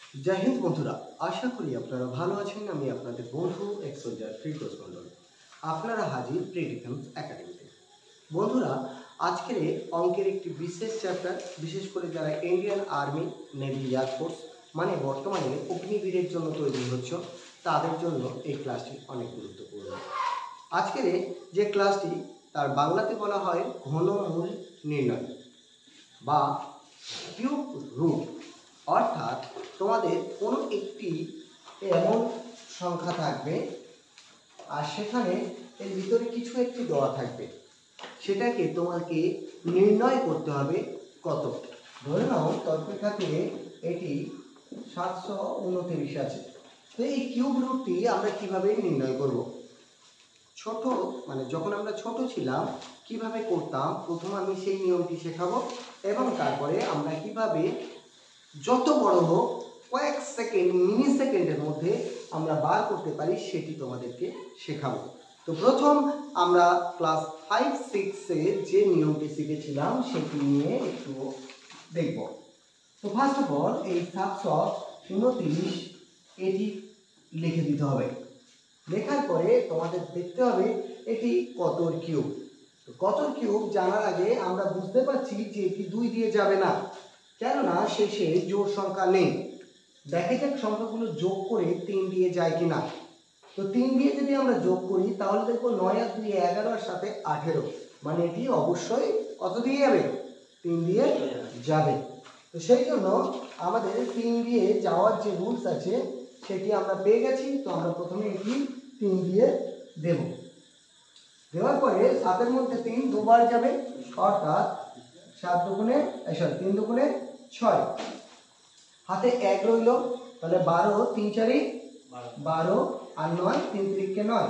জয় হিন্দ বন্ধুরা, আশা করি আপনারা ভালো আছেন। আমি আপনাদের বন্ধু এক্সোলজার ফিরদৌস মন্ডল, আপনারা হাজির প্রি ডিফেন্স একাডেমিতে। বন্ধুরা, আজকের অঙ্কের একটি বিশেষ চ্যাপ্টার, বিশেষ করে যারা ইন্ডিয়ান আর্মি, নেভি, এয়ারফোর্স মানে বর্তমানে অগ্নিবীরের জন্য তৈরি হচ্ছে, তাদের জন্য এই ক্লাসটি অনেক গুরুত্বপূর্ণ। আজকের যে ক্লাসটি, তার বাংলাতে বলা হয় ঘনমূল নির্ণয় বা কিউব রুট। অর্থাৎ তোমাদের কোনো একটি এমন সংখ্যা থাকবে আর সেখানে এর ভিতরে কিছু একটি দেওয়া থাকবে, সেটাকে তোমাকে নির্ণয় করতে হবে কত। ধরে নাও তর্করেখাতে এটি 729 আছে, তো এই কিউব রুটটি আমরা কিভাবে নির্ণয় করব? যখন আমরা ছোট ছিলাম কিভাবে করতাম, প্রথম আমি সেই নিয়মটি শেখাবো এবং তারপরে আমরা কিভাবে যত বড় হোক কয়েক সেকেন্ড, মিনি সেকেন্ডের মধ্যে আমরা বার করতে পারি সেটি তোমাদেরকে শেখাবো। তো প্রথম আমরা ক্লাস 5-6-এ যে নিয়মটি শিখেছিলাম সেটি নিয়ে একটু দেখব। তো ফার্স্ট অফ অল এই 729 এটি লিখে দিতে হবে। লেখার পরে তোমাদের দেখতে হবে এটি কতর কিউব। তো কতর কিউব জানার আগে আমরা বুঝতে পারছি যে এটি 2 দিয়ে যাবে না, কেননা শেষে জোড় সংখ্যা নেই। দেখা যাক সংখ্যাগুলো যোগ করে 3 দিয়ে যায় কিনা। তো 3 দিয়ে যদি আমরা যোগ করি তাহলে দেখবো 9 আর 2 11 আর সাথে 18, মানে এটি অবশ্যই কত দিয়ে যাবে? 3 দিয়ে যাবে। তো সেই জন্য আমাদের 3 দিয়ে যাওয়ার যে রুলস আছে সেটি আমরা পেয়ে গেছি। তো আমরা প্রথমে এটি 3 দিয়ে দেব। দেওয়ার পরে 7 মধ্যে 3 দুবার যাবে, অর্থাৎ 3 দুগুণে 6, হাতে 1 রইল, তাহলে 12, 3 4 12 আর 9 3 3 9।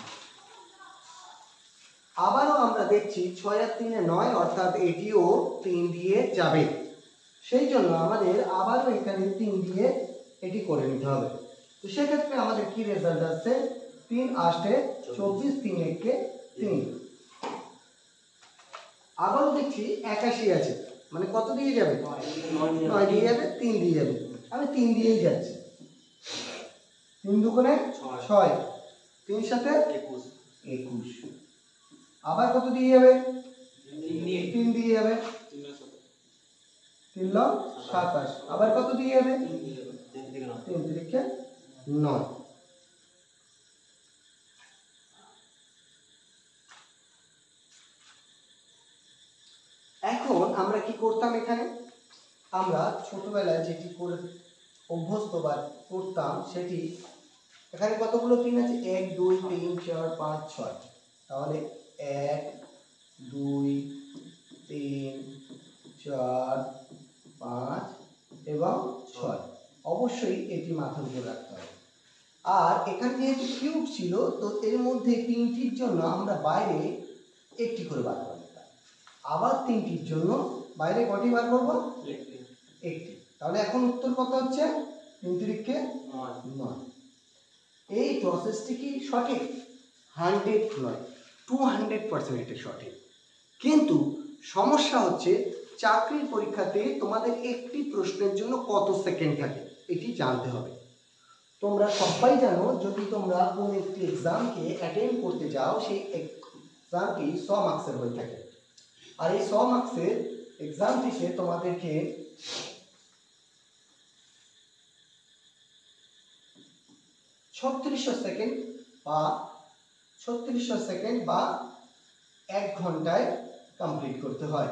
আবারও আমরা দেখছি 6 আর 3 9, অর্থাৎ এটিও 3 দিয়ে যাবে। সেই জন্য আমাদের আবারও এখানে 3 দিয়ে এটি করে নিতে হবে। তো সেক্ষেত্রে আমাদের কি রেজাল্ট আসছে? 3 8 24, 3 1 3। আবারও দেখছি 81 আছে, মানে কত দিয়ে যাবে? 9 দিয়ে যাবে, 3 দিয়ে যাবে। আমি 3 দিয়েই যাচ্ছি। 3 দুগুণে 6, 3 সাথে 21। আবার কত দিয়ে যাবে? 3 দিয়ে যাবে। 3 লং 27। আবার কত দিয়ে যাবে? 3 3 9। এখন আমরা কি করতাম? এখানে আমরা ছোটবেলায় যেটি করে অভ্যস্ত বা করতাম সেটি, এখানে কতগুলো 3 আছে? 1 2 3 4 5 6। তাহলে 1 2 3 4 5 এবং 6। অবশ্যই এটি মাথার উপর রাখতে হবে। আর এখানে যেহেতু কিউব ছিল, তো এর মধ্যে 3টির জন্য আমরা বাইরে একটি করে বার করব। আবার 3টির জন্য বাইরে কটি বার করব? একটি। তাহলে এখন উত্তর কত হচ্ছে? 3 3 9। এই প্রসেসটি কি সঠিক? 100 নয়, 200% এটা সঠিক। কিন্তু সমস্যা হচ্ছে চাকরির পরীক্ষাতে তোমাদের একটি প্রশ্নের জন্য কত সেকেন্ড থাকে এটি জানতে হবে। তোমরা সবাই জানো, যদি তোমরা কোন একটি এক্সামকে অ্যাটেন্ড করতে যাও সেই এক্সামটি 100 মার্কসের হয়ে থাকে। আর এই 100 মার্কসের এক্সামটিতে তোমাদেরকে 3600 সেকেন্ড বা 1 ঘন্টায় কমপ্লিট করতে হয়।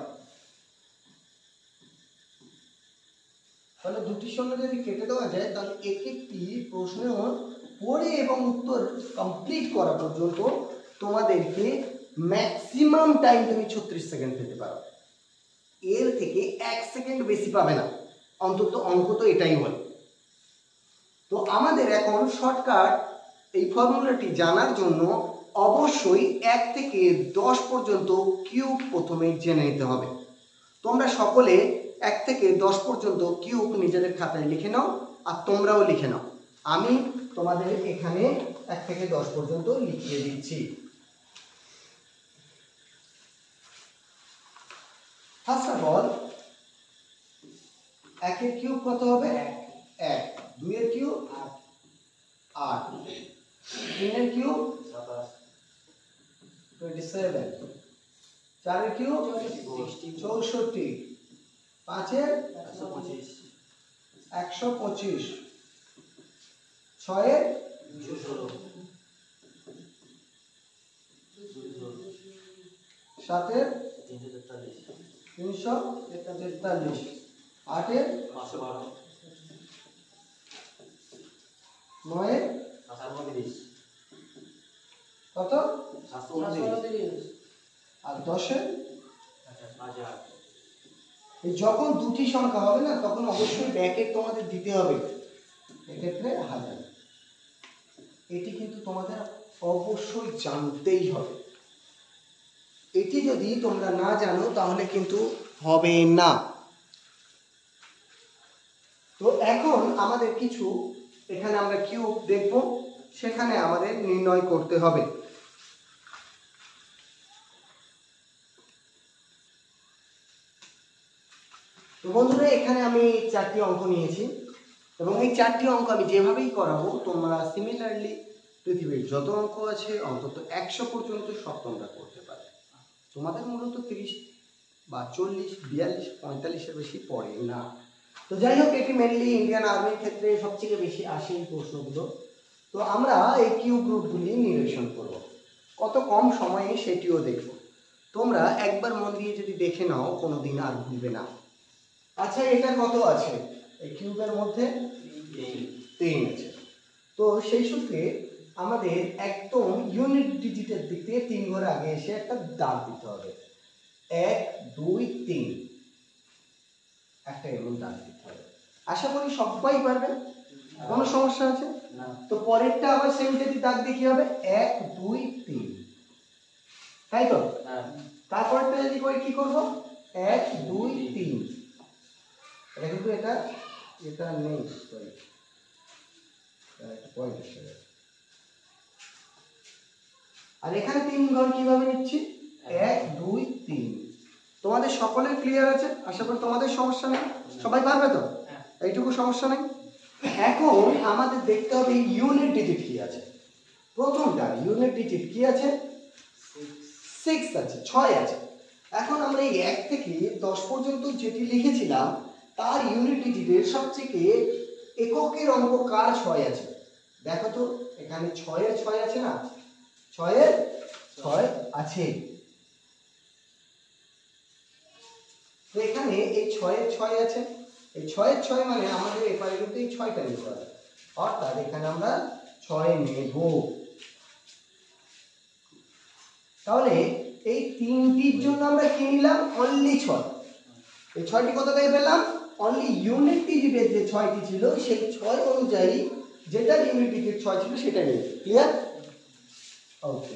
তাহলে দুটি শূন্য যদি কেটে দেওয়া যায় তাহলে এক একটি প্রশ্ন পড়ে এবং উত্তর কমপ্লিট করা পর্যন্ত তোমাদেরকে ম্যাক্সিমাম টাইম তুমি 36 সেকেন্ড পেতে পারো। এর থেকে 1 সেকেন্ড বেশি পাবে না, অন্তত অঙ্ক তো এটাই বলে। তো আমাদের এখন শর্টকাট এই ফর্মুলাটি জানার জন্য অবশ্যই 1 থেকে 10 পর্যন্ত কিউব প্রথমে জেনে নিতে হবে। তোমরা সকলে 1 থেকে 10 পর্যন্ত কিউব নিজেদের খাতায় লিখে নাও, আর তোমরাও লিখে নাও। আমি তোমাদের এখানে 1 থেকে 10 পর্যন্ত লিখিয়ে দিচ্ছি। ফার্স্ট অফ অল 1 এর কিউব কত হবে? 1। 2 এর কিউব 8, 3 এর কিউব 27, 4 এর কিউব 64, 5 এর 125, 6 এর 7 এর 343, 8 এর 9 এর কত আর 10 এর যখন দুটি সংখ্যা হবে না তখন অবশ্যই ব্র্যাকেট তোমাদের দিতে হবে, এক্ষেত্রে 1000। এটি কিন্তু তোমাদের অবশ্যই জানতেই হবে, এটি যদি তোমরা না জানো তাহলে কিন্তু হবে না। তো এখন আমাদের কিছু এখানে আমরা কিউব দেখব, সেখানে আমাদের নির্ণয় করতে হবে। তো বন্ধুরা এখানে আমি 4টি অঙ্ক নিয়েছি এবং এই 4টি অঙ্ক আমি যেভাবেই করাবো তোমরা সিমিলারলি পৃথিবীর যত অঙ্ক আছে অন্তত 100 পর্যন্ত সব তোমরা করতে পারবে। তোমাদের মূলত 30 বা 40, 42, 45-এর বেশি পড়ে না। তো যাই হোক, এটি মেনলি ইন্ডিয়ান আর্মির ক্ষেত্রে সবথেকে বেশি আসে এই প্রশ্নগুলো। তো আমরা এই কিউব রুটগুলি নিরীক্ষণ করব, কত কম সময়ে সেটিও দেখব। তোমরা একবার মন দিয়ে যদি দেখে নাও কোনোদিন আর ভুলবে না। আচ্ছা, এটা কত আছে? এই কিউবের মধ্যে 3 আছে। তো সেই সূত্রে আমাদের একদম ইউনিট ডিজিটের দিক থেকে 3 ঘর আগে এসে একটা দাগ দিতে হবে। 1 2 3 একটা এমন দাগ দিতে হবে। আশা করি সবাই পারবে, কোনো সমস্যা আছে না? তো পরেরটা আবার সেম যদি দাগ দিয়ে কি হবে? 1 2 3, তাই তো? তারপরটা যদি করি কি করব? 1 2 3। এটা কিন্তু এটা নেই, সরি, একটা পয়েন্ট এসে গেছে। আর এখানে 3 ঘর কিভাবে নিচ্ছি? 1 2 3। তোমাদের সকলের ক্লিয়ার আছে? আশা করি তোমাদের সমস্যা নেই, সবাই পারবে তো? এইটুকু সমস্যা নেই। এখন আমাদের দেখতে হবে ইউনিট ডিজিট কি আছে। প্রথমটা ইউনিট ডিজিট কি আছে? 6 আছে, 6 আছে। এখন আমরা এই 1 থেকে 10 পর্যন্ত যেটি লিখেছিলাম তার ইউনিট ডিজিটের সবচেয়ে এককের অঙ্ক কার 6 আছে? দেখো তো, এখানে 6 এর 6 আছে না? 6 এর 6 আছে। তো এখানে এই 6 এর 6 আছে, এই 6 এর 6 মানে আমাদের এপারে কিন্তু এই 6টা নিতে হবে, অর্থাৎ এখানে আমরা 6 নেব। তাহলে এই তিনটির জন্য আমরা কি নিলাম? অনলি 6। এই 6টি কোথা থেকে পেলাম? অনলি ইউনিট ডিজিটের যে 6টি ছিল সেই 6 অনুযায়ী যেটা ইউনিট ডিজিট 6 ছিল সেটা নিয়ে। ক্লিয়ার? ওকে।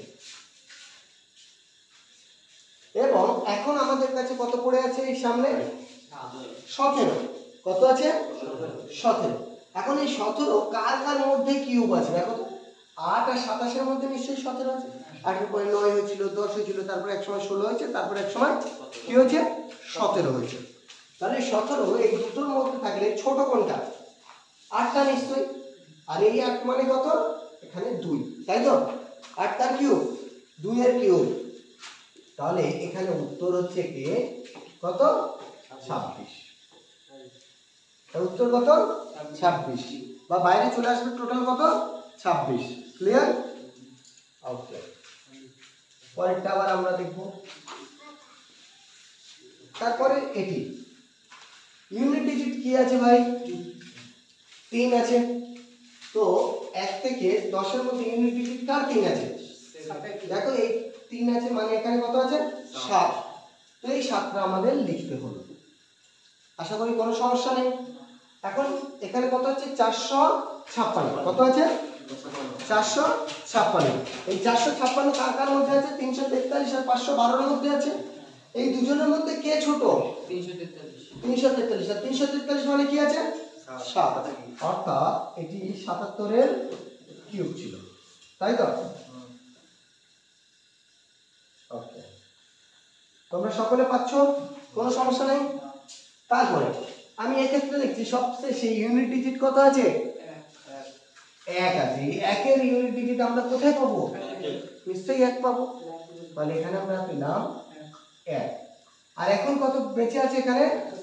এবং এখন আমাদের কাছে কত পড়ে আছে এই সামনে? 17। কত আছে? 17। এখন এই 17 কার কার মধ্যে কিউব আছে দেখো তো? 8 আর 27 এর মধ্যে নিশ্চয়ই 17 আছে। 8 এর পরে 9 হয়েছিল, 10 হয়েছিল, তারপর এক সময় 16 হয়েছে, তারপর এক সময় কি হয়েছে? 17 হয়েছে। তাহলে 17 এই দুটোর মধ্যে থাকলে ছোট কোনটা? 8টা নিশ্চয়ই। আর এই 8 মানে কত? এখানে 2, তাই তো? 8 তার কিউব, 2 এর কিউব। তাহলে এখানে উত্তর হচ্ছে কি কত? 26। তার উত্তর কত? 26, বা বাইরে চলে আসবে টোটাল কত? 26। ক্লিয়ার? ওকে। পরেরটা আবার আমরা দেখব। তারপরে এটি ইউনিট ডিজিট কি আছে ভাই? 3 আছে। তো 1 থেকে 10 এর মধ্যে ইউনিট ডিজিট কার 3 আছে? দেখো এই 3 আছে মানে এখানে কত আছে? 7। তো এই 7টা আমাদের লিখতে হলো। আশা করি কোনো সমস্যা নেই। এখন এখানে কত আছে? 456। কত আছে? 456। এই 456 কার কার মধ্যে আছে? 343 আর 512 এর মধ্যে আছে। এই দুজনের মধ্যে কে ছোট? 343। আর 343 মানে কি আছে? 7। অর্থাৎ এটি 77 এর কিউব ছিল, তাই তো? ওকে, তোমরা সকলে পাচ্ছ, কোনো সমস্যা নেই। তারপরে আমি এক্ষেত্রে দেখছি সবশেষে ইউনিট ডিজিট কত আছে? 1 আছে। এই 1 এর ইউনিট ডিজিট আমরা কোথায় পাবো? নিশ্চয়ই 1 পাবো। তাহলে এখানে আমরা পেলাম 1। আর এখন কত বেঁচে আছে এখানে?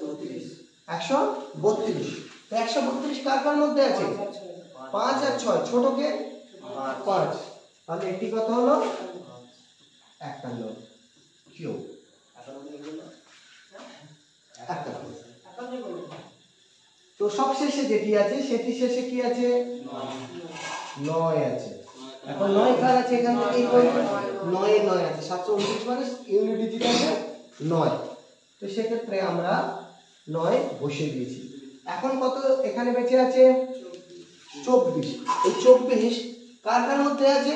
132। তো 132 কার কার মধ্যে আছে? 5 আর 6। ছোটকে 5। তাহলে এটি কত হলো? 51 কিউব। তো সবশেষে যেটি আছে সেটি শেষে কি আছে? 9 আছে। এখন 9 কার আছে? এখান থেকে 9 আছে। 729 মানে ইউনিট ডিজিট আছে 9। তো সেক্ষেত্রে আমরা 9 বসিয়ে দিয়েছি। এখন কত এখানে বেঁচে আছে? 24। এই 24 কার কার মধ্যে আছে?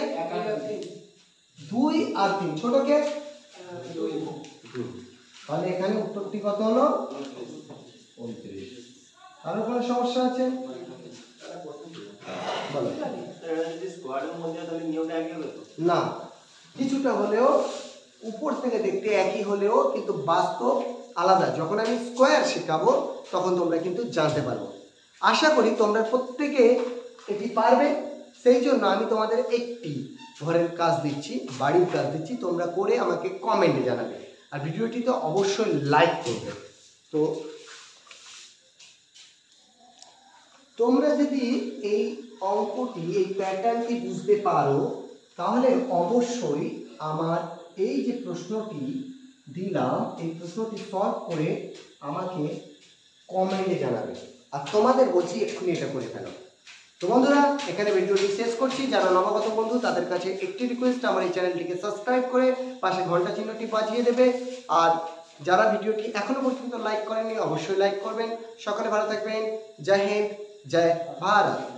2 আর 3। ছোটকে 2। তাহলে এখানে উত্তরটি কত হলো? 29। আরো কোনো সমস্যা আছে? বলো। না, কিছুটা হলেও উপর থেকে দেখতে একই হলেও কিন্তু বাস্তব আলাদা। যখন আমি স্কোয়ার শেখাবো তখন তোমরা কিন্তু জানতে পারবো। আশা করি তোমরা প্রত্যেকে এটি পারবে। সেই জন্য আমি তোমাদের একটি ঘরের কাজ দিচ্ছি, বাড়ির কাজ দিচ্ছি, তোমরা করে আমাকে কমেন্টে জানাবে। আর ভিডিওটি তো অবশ্যই লাইক করবে। তো তোমরা যদি এই অঙ্কটি, এই প্যাটার্নটি বুঝতে পারো তাহলে অবশ্যই আমার এই যে প্রশ্নটি দিলাম এই প্রশ্নটি সলভ করে আমাকে কমেন্টে জানাবে। আর তোমাদের বলছি এক্ষুনি এটা করে ফেলো। তো বন্ধুরা, এখানে ভিডিওটি শেষ করছি। যারা নবাগত বন্ধু তাদের কাছে একটি রিকোয়েস্ট, আমার এই চ্যানেলটিকে সাবস্ক্রাইব করে পাশে ঘন্টা চিহ্নটি বাজিয়ে দেবে। আর যারা ভিডিওটি এখনো পর্যন্ত লাইক করেননি অবশ্যই লাইক করবেন। সকলে ভালো থাকবেন। জয় হিন্দ, জয় ভারত।